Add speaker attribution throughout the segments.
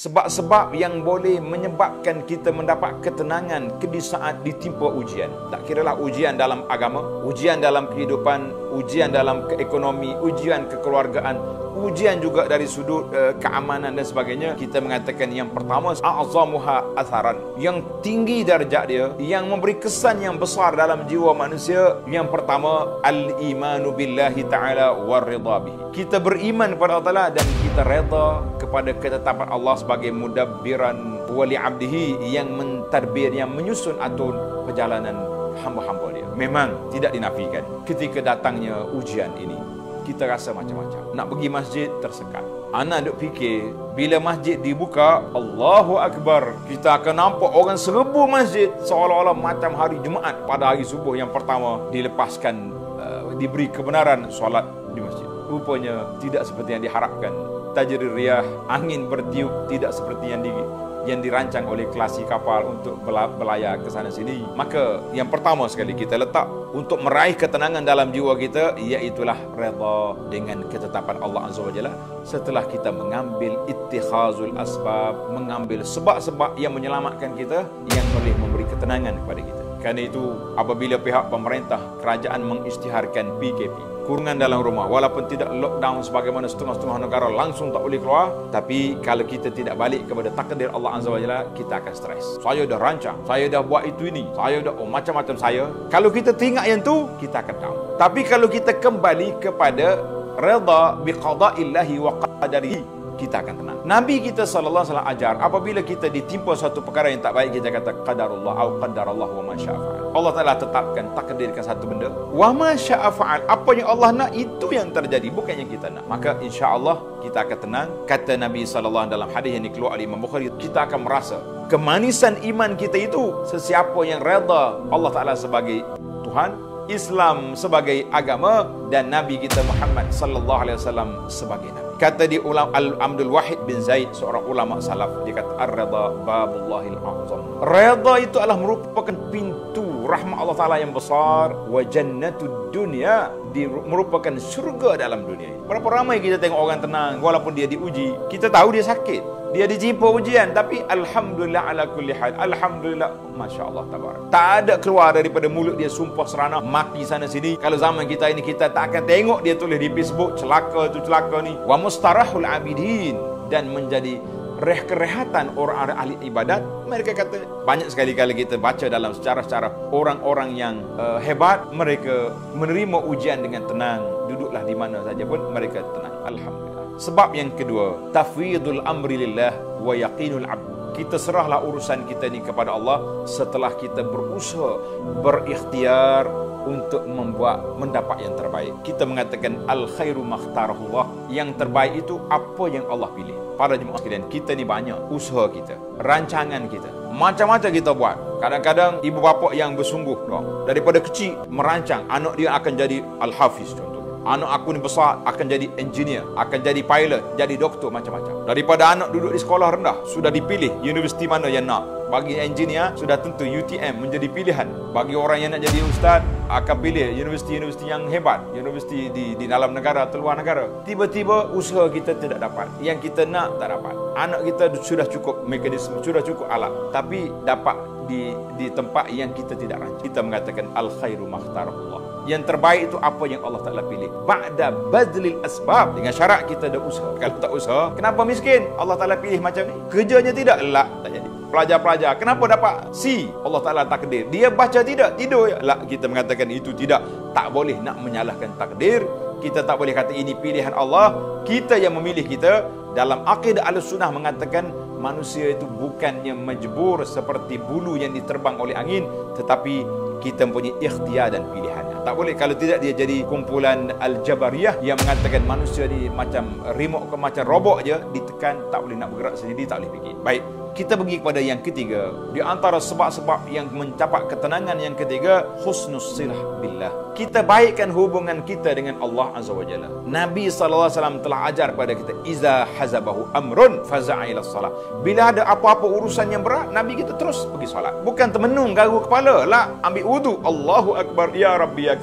Speaker 1: sebab-sebab yang boleh menyebabkan kita mendapat ketenangan di saat ditimpa ujian. Tak kiralah ujian dalam agama, ujian dalam kehidupan, ujian dalam keekonomi, ujian kekeluargaan, ujian juga dari sudut keamanan dan sebagainya. Kita mengatakan yang pertama, a'zamuha atharan, yang tinggi darjat dia, yang memberi kesan yang besar dalam jiwa manusia. Yang pertama, al-imanu billahi ta'ala war-ridha bihi. Kita beriman kepada Allah Ta'ala dan kita reda kepada ketetapan Allah sebagai mudabbiran wali abdihi, yang mentadbir, yang menyusun atur perjalanan hamba-hamba dia. Memang tidak dinafikan ketika datangnya ujian ini, kita rasa macam-macam. Nak pergi masjid tersekat. Anak duk fikir, bila masjid dibuka, Allahu Akbar, kita akan nampak orang serbu masjid seolah-olah macam hari Jumaat pada hari subuh yang pertama dilepaskan, diberi kebenaran solat di masjid. Rupanya tidak seperti yang diharapkan. Tajri riyah, angin bertiup tidak seperti yang dirancang oleh klasi kapal untuk berlayar ke sana sini. Maka yang pertama sekali kita letak untuk meraih ketenangan dalam jiwa kita, iaitulah redha dengan ketetapan Allah Azza wa Jalla. Setelah kita mengambil ittikhazul asbab, mengambil sebab-sebab yang menyelamatkan kita, yang boleh memberi ketenangan kepada kita. Kerana itu, apabila pihak pemerintah, kerajaan mengisytiharkan PKP, kurungan dalam rumah, walaupun tidak lockdown sebagaimana setengah-setengah negara langsung tak boleh keluar, tapi kalau kita tidak balik kepada takdir Allah Azza wa Jalla, kita akan stres. Saya dah rancang, saya dah buat itu ini, saya dah macam-macam saya. Kalau kita teringat yang tu, kita akan down. Tapi kalau kita kembali kepada redha biqada'illahi wa qadarihi, kita akan tenang. Nabi kita sallallahu alaihi wasallam ajar, apabila kita ditimpa satu perkara yang tak baik, kita kata qadarullah atau qadarallah wa ma syaa fa'al. Allah Taala tetapkan, takdirkan satu benda, wa ma syaa fa'al. Apa yang Allah nak, itu yang terjadi, bukan yang kita nak. Maka insya-Allah kita akan tenang. Kata Nabi sallallahu dalam hadis yang dikeluarkan oleh Imam Bukhari, kita akan merasa kemanisan iman kita itu sesiapa yang redha Allah Taala sebagai Tuhan, Islam sebagai agama, dan Nabi kita Muhammad sallallahu alaihi wasallam sebagai nabi. Kata di ulama Al-Abdul Wahid bin Zaid, seorang ulama salaf, dia kata ar-ridha babullahil a'zam. Redha itu adalah merupakan pintu rahmat Allah Taala yang besar, wa jannatud dunya, merupakan syurga dalam dunia. Berapa ramai kita tengok orang tenang walaupun dia diuji. Kita tahu dia sakit, dia dijimpa ujian, tapi alhamdulillah ala kulli hal, alhamdulillah, masya-Allah tabarak. Tak ada keluar daripada mulut dia sumpah serana maki sana sini. Kalau zaman kita ini, kita tak akan tengok dia tulis di Facebook celaka tu celaka ni. Wa mustarahul abidin, dan menjadi kerehatan orang ahli ibadat. Mereka kata, banyak sekali kalau kita baca dalam sejarah-sejarah orang-orang yang hebat, mereka menerima ujian dengan tenang, duduklah di mana saja pun mereka tenang, alhamdulillah. Sebab yang kedua, tafwidul amri lillah wa yaqinul abd. Kita serahlah urusan kita ni kepada Allah setelah kita berusaha, berikhtiar untuk mendapat yang terbaik. Kita mengatakan al khairu makhtarahullah, yang terbaik itu apa yang Allah pilih. Para jemaah sekalian, kita ni banyak usaha kita, rancangan kita, macam-macam kita buat. Kadang-kadang ibu bapa yang bersungguh daripada kecil merancang anak dia akan jadi al-hafiz contoh. Anak aku ni besar akan jadi engineer, akan jadi pilot, jadi doktor, macam-macam. Daripada anak duduk di sekolah rendah, sudah dipilih universiti mana yang nak. Bagi engineer, sudah tentu UTM menjadi pilihan. Bagi orang yang nak jadi ustaz, akan pilih universiti-universiti yang hebat, universiti di dalam negara atau luar negara. Tiba-tiba usaha kita tidak dapat, yang kita nak tak dapat. Anak kita sudah cukup mekanisme, sudah cukup alat, tapi dapat di tempat yang kita tidak rancang. Kita mengatakan al khairu makhtarahullah. Yang terbaik itu apa yang Allah Ta'ala pilih. Ba'da badlil asbab, dengan syarat kita ada usaha. Kalau tak usaha, kenapa miskin? Allah Ta'ala pilih macam ni. Kerjanya tidak, tak jadi. Pelajar-pelajar, kenapa dapat C? Allah Ta'ala takdir. Dia baca tidak, tidur. Kita mengatakan itu tidak. Tak boleh nak menyalahkan takdir. Kita tak boleh kata ini pilihan Allah. Kita yang memilih kita. Dalam akidah Ahlussunnah mengatakan manusia itu bukannya majbur seperti bulu yang diterbang oleh angin, tetapi kita mempunyai ikhtiar dan pilihannya. Tak boleh, kalau tidak dia jadi kumpulan Al-Jabariyah yang mengatakan manusia ni macam remote ke macam robot je, ditekan tak boleh nak bergerak sendiri, tak boleh fikir. Baik, kita pergi kepada yang ketiga. Di antara sebab-sebab yang mencapai ketenangan yang ketiga, husnus silah billah. Kita baikkan hubungan kita dengan Allah Azza wa Jalla. Nabi SAW telah ajar kepada kita, iza hazabahu amrun faza'a ila salah. Bila ada apa-apa urusan yang berat, Nabi kita terus pergi solat. Bukan termenung garu kepala, ambil wudu, Allahu Akbar, ya Rabbi ya Karim.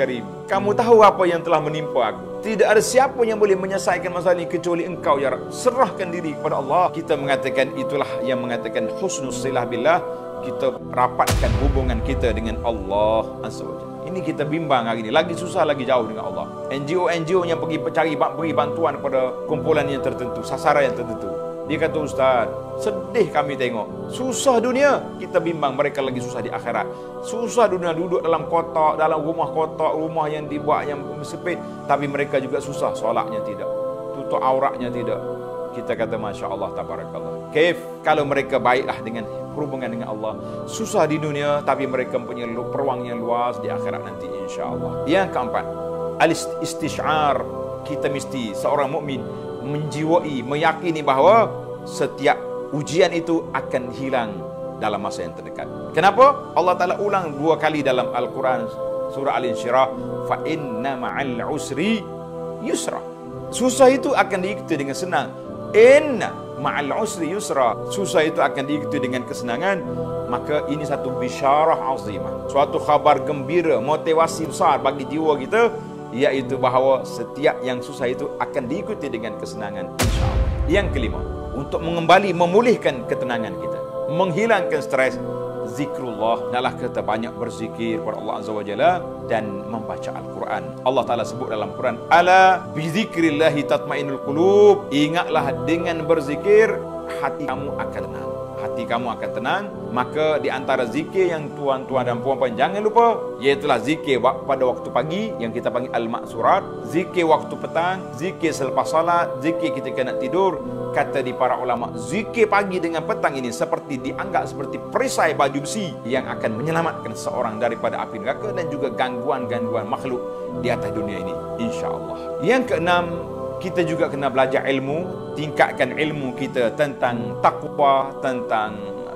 Speaker 1: kamu tahu apa yang telah menimpa aku. Tidak ada siapa yang boleh menyelesaikan masalah ini kecuali engkau ya Rabb. Serahkan diri kepada Allah. Kita mengatakan itulah yang mengatakan husnus silah billah. Kita rapatkan hubungan kita dengan Allah Azza wa Jalla. Ini kita bimbang hari ini. Lagi susah, lagi jauh dengan Allah. NGO yang pergi beri bantuan kepada kumpulan yang tertentu, sasaran yang tertentu. Dia kata, Ustaz, sedih kami tengok. Susah dunia. Kita bimbang mereka lagi susah di akhirat. Susah dunia, duduk dalam kotak, dalam rumah kotak, rumah yang dibuat yang sempit. Tapi mereka juga susah, solatnya tidak. Tutup auratnya tidak. Kita kata, Masya Allah, tabarakallah. Kaif kalau mereka baiklah dengan hubungan dengan Allah. Susah di dunia, tapi mereka punya peluang yang luas di akhirat nanti, insya Allah. Yang keempat, al-istish'ar. Kita mesti, seorang mukmin menjiwai, meyakini bahawa setiap ujian itu akan hilang dalam masa yang terdekat. Kenapa? Allah Ta'ala ulang 2 kali dalam Al-Quran, surah Al-Insyirah, fa inna ma'al usri yusra. Susah itu akan diikuti dengan senang. Inna ma'al usri yusra. Susah itu akan diikuti dengan kesenangan. Maka ini satu bisyarah azimah, suatu khabar gembira, motivasi besar bagi jiwa kita, iaitu bahawa setiap yang susah itu akan diikuti dengan kesenangan, insya-Allah. Yang kelima, untuk memulihkan ketenangan kita, menghilangkan stres, zikrullah. Hendaklah kita banyak berzikir kepada Allah Azza wa Jalla dan membaca Al-Quran. Allah Ta'ala sebut dalam Quran, ala bizikrillahi tatmainul qulub. Ingatlah dengan berzikir hati kamu akan tenang. Hati kamu akan tenang. Maka di antara zikir yang tuan-tuan dan puan-puan jangan lupa, iaitulah zikir pada waktu pagi yang kita panggil al-maksurat, zikir waktu petang, zikir selepas salat, zikir ketika nak tidur. Kata di para ulama, zikir pagi dengan petang ini seperti dianggap seperti perisai baju besi yang akan menyelamatkan seorang daripada api neraka dan juga gangguan-gangguan makhluk di atas dunia ini, insya-Allah. Yang keenam, kita juga kena belajar ilmu, tingkatkan ilmu kita tentang takwa, tentang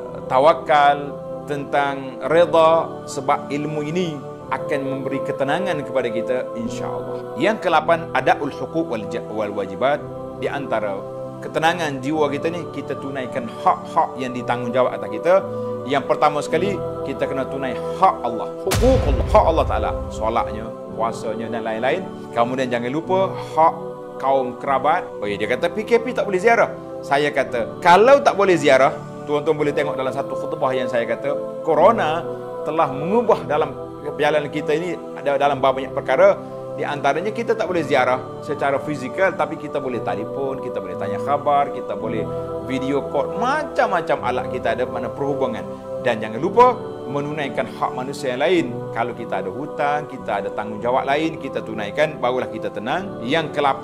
Speaker 1: tawakal, tentang redha, sebab ilmu ini akan memberi ketenangan kepada kita, insya-Allah. Yang ke-8, adaul huquq wal wajibat. Di antara ketenangan jiwa kita ni, kita tunaikan hak-hak yang ditanggungjawab atas kita. Yang pertama sekali, kita kena tunai hak Allah, huququllah, hak Allah Ta'ala, solatnya, puasanya dan lain-lain. Kemudian jangan lupa hak kaum kerabat. Oh ya, dia kata PKP tak boleh ziarah. Saya kata, kalau tak boleh ziarah, tuan-tuan boleh tengok dalam satu khutbah yang saya kata, Corona telah mengubah dalam perjalanan kita ini ada dalam banyak perkara. Di antaranya kita tak boleh ziarah secara fizikal, tapi kita boleh telefon, kita boleh tanya khabar, kita boleh video call, macam-macam alat kita ada mana perhubungan. Dan jangan lupa menunaikan hak manusia yang lain. Kalau kita ada hutang, kita ada tanggungjawab lain, kita tunaikan, barulah kita tenang. Yang ke-8,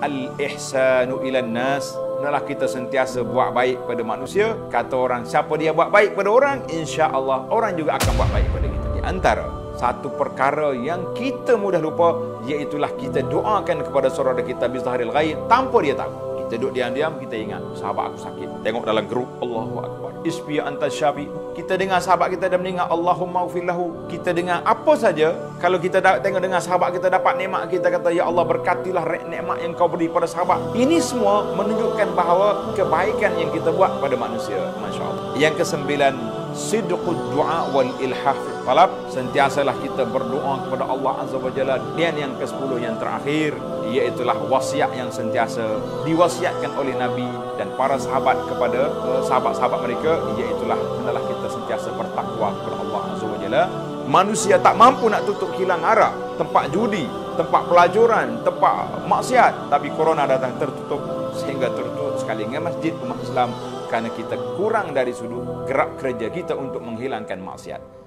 Speaker 1: al-ihsanu ilan nas. Hendaklah kita sentiasa buat baik pada manusia. Kata orang, siapa dia buat baik pada orang, insya-Allah orang juga akan buat baik pada kita. Di antara satu perkara yang kita mudah lupa, iaitulah kita doakan kepada saudara kita bizahril ghaib tanpa dia tahu. Kita duduk diam-diam, kita ingat sahabat aku sakit, tengok dalam grup, Allahu Akbar, isbi anta syafi. Kita dengar sahabat kita dan mendengar Allahumma ufir lahu. Kita dengar apa saja. Kalau kita tengok dengar sahabat kita dapat nikmat, kita kata ya Allah berkatilah nikmat yang kau beri pada sahabat. Ini semua menunjukkan bahawa kebaikan yang kita buat pada manusia, masya-Allah. Yang ke-9, sidqud du'a wal ilhah fi talab. Sentiasalah kita berdoa kepada Allah Azza wa Jalla. Dan yang ke-10 yang terakhir, iaitulah wasiat yang sentiasa diwasiatkan oleh Nabi dan para sahabat kepada sahabat-sahabat mereka, iaitulah hendaklah kita sentiasa bertakwa kepada Allah Azza wa Jalla. Manusia tak mampu nak tutup kilang arak, tempat judi, tempat pelajuran, tempat maksiat, tapi corona datang tertutup, sehingga tertutup sekali dengan masjid umat Islam, kerana kita kurang dari sudut gerak kerja kita untuk menghilangkan maksiat.